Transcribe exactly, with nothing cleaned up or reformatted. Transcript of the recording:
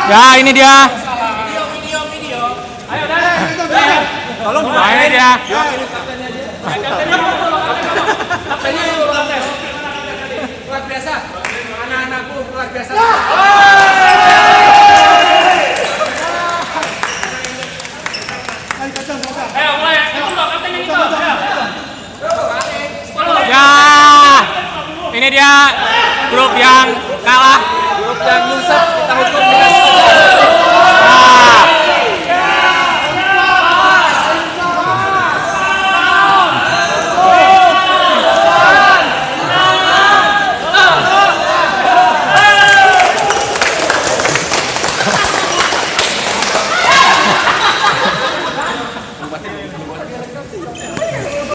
Ya, ini dia. Video, video, video. Ayo, dah. Tolong nah, ini dia. Kaptennya luar biasa. Anak-anakku luar biasa. Ayo, mulai. Itu loh, kapten yang itu. Ya, ini dia grup yang kalah. Grup yang nyungsep kita hukum dengan